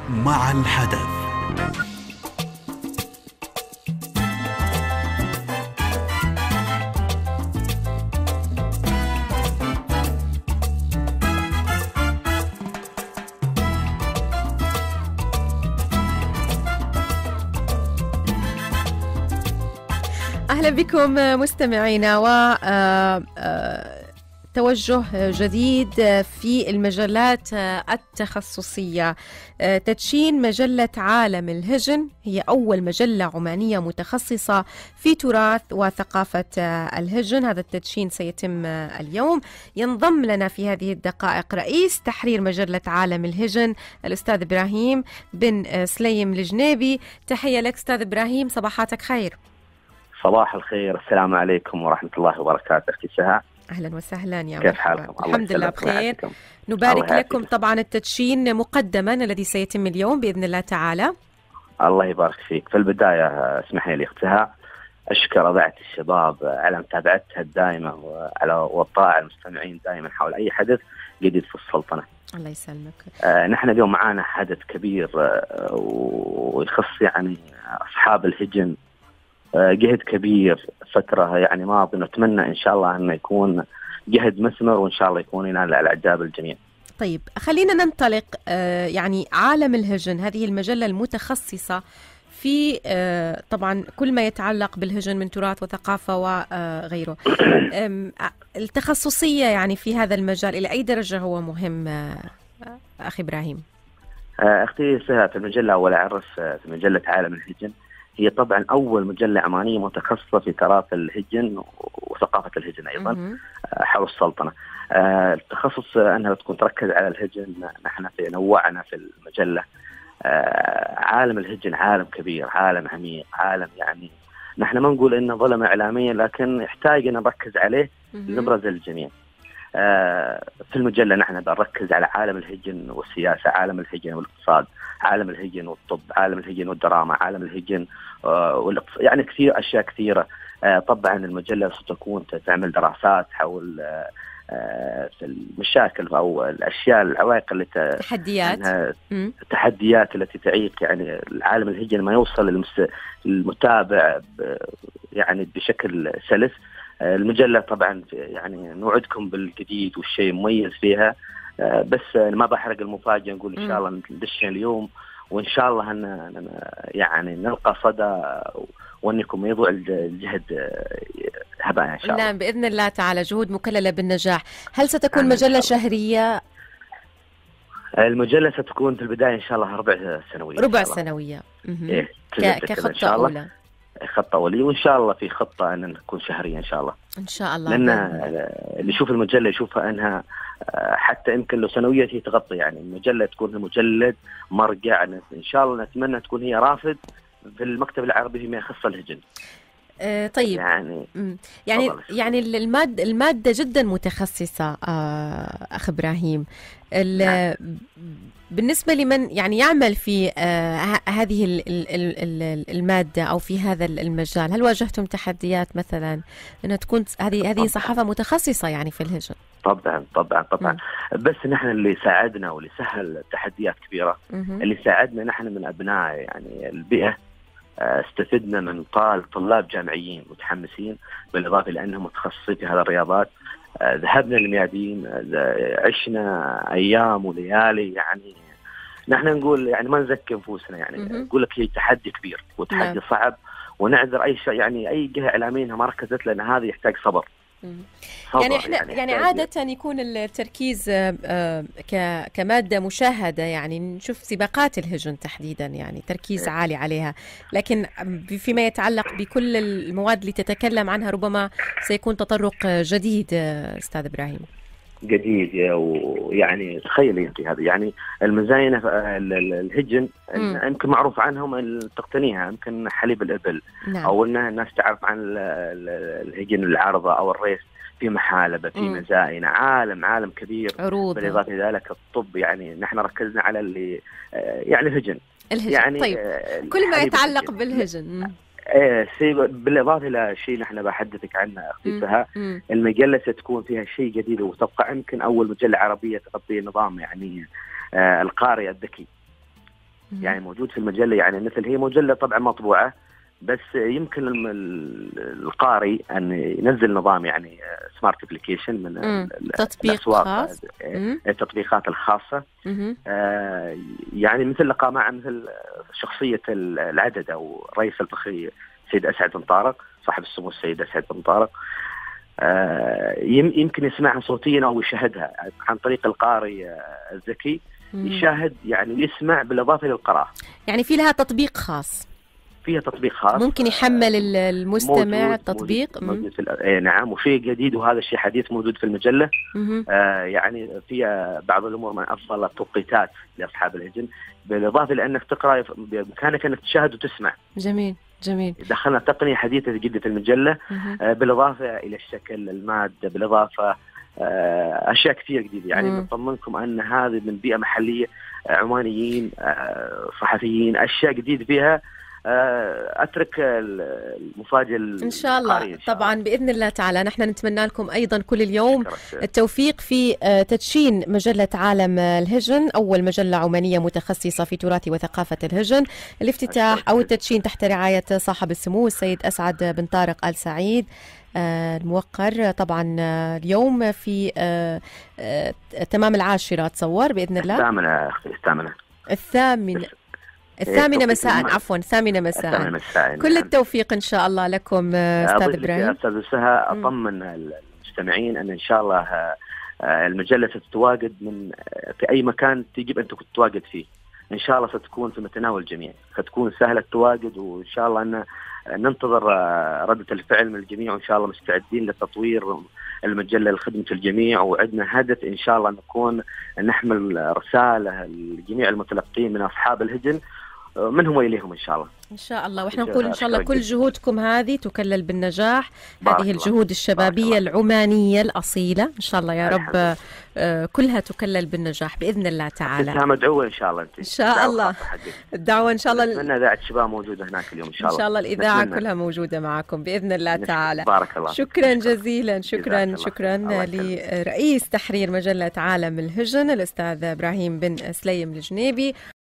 مع الحدث. أهلا بكم مستمعينا. توجه جديد في المجلات التخصصية. تدشين مجلة عالم الهجن، هي أول مجلة عمانية متخصصة في تراث وثقافة الهجن. هذا التدشين سيتم اليوم. ينضم لنا في هذه الدقائق رئيس تحرير مجلة عالم الهجن الأستاذ إبراهيم بن سليم الجنيبي. تحية لك أستاذ إبراهيم، صباحاتك خير. صباح الخير، السلام عليكم ورحمة الله وبركاته. أختي سهى، أهلا وسهلا يا كيف حالكم؟ الحمد لله بخير. نبارك لكم طبعا التدشين مقدما الذي سيتم اليوم بإذن الله تعالى. الله يبارك فيك. في البداية اسمحي لي أختي سهى أشكر أذاعة الشباب على متابعتها الدائمة وعلى وطاع المستمعين دائما حول أي حدث جديد في السلطنة. الله يسلمك. نحن اليوم معانا حدث كبير ويخص يعني أصحاب الهجن، جهد كبير فترة يعني ماضي، نتمنى إن شاء الله أنه يكون جهد مثمر وإن شاء الله يكون ينال على إعجاب الجميع. طيب خلينا ننطلق. يعني عالم الهجن هذه المجلة المتخصصة في طبعا كل ما يتعلق بالهجن من تراث وثقافة وغيره. التخصصية يعني في هذا المجال إلى أي درجة هو مهم أخي إبراهيم؟ أختي سهى، في المجلة أول أعرف في مجلة عالم الهجن هي طبعا أول مجلة عمانية متخصصة في تراث الهجن وثقافة الهجن أيضا حول السلطنة. التخصص أنها تكون تركز على الهجن. نحن نوعنا في المجلة. عالم الهجن عالم كبير، عالم عميق، عالم يعني نحن ما نقول إنه ظلم إعلاميا، لكن يحتاج أن نركز عليه لنبرز الجميع. في المجلة نحن بنركز على عالم الهجن والسياسة، عالم الهجن والاقتصاد، عالم الهجن والطب، عالم الهجن والدراما، عالم الهجن يعني كثير أشياء كثيرة. طبعا المجلة ستكون تعمل دراسات حول في المشاكل أو الأشياء العوائق اللي التحديات التي تعيق يعني العالم الهجن ما يوصل للمتابع يعني بشكل سلس. المجلة طبعا يعني نوعدكم بالجديد والشيء مميز فيها، بس ما بحرق المفاجأة. نقول إن شاء الله ندش اليوم وإن شاء الله يعني نلقى صدى وأنكم يضع الجهد هباء إن شاء الله. نعم بإذن الله تعالى، جهود مكللة بالنجاح. هل ستكون مجلة شهرية؟ المجلة ستكون في البداية إن شاء الله ربع سنوية. إيه كخطة أولى. خطة أولية، وإن شاء الله في خطة أن نكون شهرية إن شاء الله. إن شاء الله. لأن اللي يشوف المجلة يشوفها أنها حتى يمكن لو سنوية هي تغطي يعني المجلة تكون مجلد مرجع. إن شاء الله نتمنى تكون هي رافد في المكتب العربي فيما يخص الهجن. طيب يعني المادة جدا متخصصة أخ إبراهيم. بالنسبة لمن يعني يعمل في هذه المادة أو في هذا المجال، هل واجهتم تحديات مثلا أنها تكون هذه صحافة متخصصة يعني في الهجن؟ طبعا. بس نحن اللي ساعدنا واللي سهل تحديات كبيرة اللي ساعدنا نحن من أبناء يعني البيئة. استفدنا من طلاب جامعيين متحمسين، بالإضافة لأنهم متخصصين في هذه الرياضات. ذهبنا للميادين، عشنا أيام وليالي. يعني نحن نقول يعني ما نزكي أنفسنا، يعني نقول لك هي تحدي كبير وتحدي صعب، ونعذر أي شيء يعني أي جهة إعلامية ما ركزت، لأن هذا يحتاج صبر. يعني احنا يعني عادة يكون التركيز كمادة مشاهدة، يعني نشوف سباقات الهجن تحديدا يعني تركيز عالي عليها، لكن فيما يتعلق بكل المواد اللي تتكلم عنها ربما سيكون تطرق جديد. أستاذ إبراهيم جديد، ويعني تخيلي انت هذا يعني المزاينة الهجن يمكن معروف عنهم تقتنيها، يمكن حليب الإبل. نعم. أو أن الناس تعرف عن الهجن العارضة أو الريس، في محالبة، في مزاينة، عالم كبير. عروض. بالإضافة إلى ذلك الطب، يعني نحن ركزنا على اللي يعني الهجن. يعني طيب كل ما يتعلق بالهجن. بالإضافة إلى شيء نحن بحدثك عنه أختي سهى، المجلة ستكون فيها شيء جديد، وتبقى يمكن أول مجلة عربية تغطي نظام يعني القارئ الذكي. يعني موجود في المجلة، يعني مثل هي مجلة طبعا مطبوعة، بس يمكن القارئ أن ينزل نظام يعني سمارت ابلكيشن من تطبيق خاص، التطبيقات الخاصة، يعني مثل لقاء مع مثل شخصية العدد أو الرئيس الفخري السيد أسعد بن طارق، صاحب السمو السيد أسعد بن طارق، يمكن يسمعها صوتيا أو يشاهدها عن طريق القارئ الذكي، يشاهد يعني ويسمع بالإضافة للقراءة. يعني في لها تطبيق خاص، فيها تطبيق خاص ممكن يحمل المستمع التطبيق. موجود نعم، وشيء جديد وهذا الشيء حديث موجود في المجلة. يعني فيها بعض الأمور من أفضل التوقيتات لأصحاب الهجن، بالإضافة لأنك تقرأ بإمكانك أنك تشاهد وتسمع. جميل جميل. دخلنا تقنية حديثة جدا في المجلة، بالإضافة إلى الشكل، المادة، بالإضافة أشياء كثير جديدة. يعني نطمنكم أن هذه من بيئة محلية، عمانيين، صحفيين، أشياء جديدة فيها. أترك المفاجأة إن شاء الله. طبعا بإذن الله تعالى نحن نتمنى لكم أيضا كل اليوم التوفيق في تدشين مجلة عالم الهجن، أول مجلة عمانية متخصصة في تراث وثقافة الهجن. الافتتاح أو التدشين تحت رعاية صاحب السمو السيد أسعد بن طارق آل سعيد الموقر، طبعا اليوم في تمام 10 تصور بإذن الله. الثامنة مساء، عفوا 8 مساء. كل التوفيق إن شاء الله لكم أستاذ إبراهيم. أستاذ سهى، أطمن المستمعين أن إن شاء الله المجلة ستتواجد في أي مكان تجب أن تتواجد فيه. إن شاء الله ستكون في متناول الجميع، ستكون سهلة التواجد، وإن شاء الله أن ننتظر ردة الفعل من الجميع، وإن شاء الله مستعدين لتطوير المجلة لخدمة الجميع، وعندنا هدف إن شاء الله نكون نحمل رسالة لجميع المتلقين من أصحاب الهجن منهم وإليهم إن شاء الله. إن شاء الله، وإحنا نقول إن شاء الله كل جهودكم هذه تكلل بالنجاح، هذه الجهود الشبابية العمانية الأصيلة إن شاء الله يا رب كلها تكلل بالنجاح بإذن الله تعالى. أنتها مدعوة إن شاء الله. إن شاء الله الدعوة إن شاء الله. أتمنى إذاعة الشباب موجودة هناك اليوم إن شاء الله. إن شاء الله الإذاعة كلها موجودة معكم بإذن الله تعالى. بارك الله. شكرا جزيلا، شكرا لرئيس تحرير مجلة عالم الهجن الأستاذ إبراهيم بن سليم الجنيبي.